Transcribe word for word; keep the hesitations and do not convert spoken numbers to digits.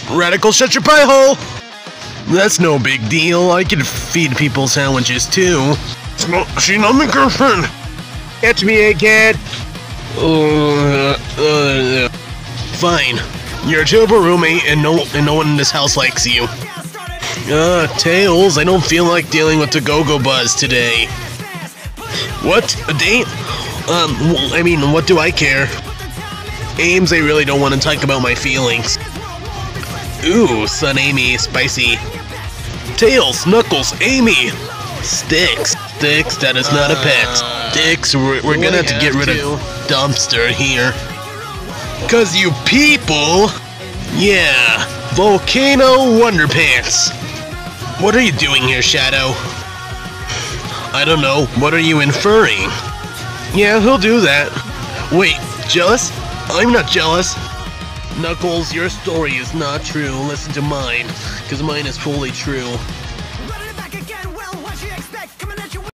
Radical, shut your pie hole! That's no big deal. I can feed people sandwiches too. No, she's not my girlfriend. Catch me, egghead. Uh, uh, fine. You're a terrible roommate, and no, and no one in this house likes you. Uh, Tails, I don't feel like dealing with the Go-Go Buzz today. What? A date? Um, well, I mean, what do I care? Ames, I really don't want to talk about my feelings. Ooh, son Amy, spicy. Tails, Knuckles, Amy! Sticks. Sticks, that is not a pet. Sticks, we're, we're gonna have to get rid of Dumpster here. Cause you people! Yeah, Volcano Wonderpants. What are you doing here, Shadow? I don't know, what are you inferring? Yeah, he'll do that. Wait, jealous? I'm not jealous. Knuckles, your story is not true. Listen to mine, because mine is fully true.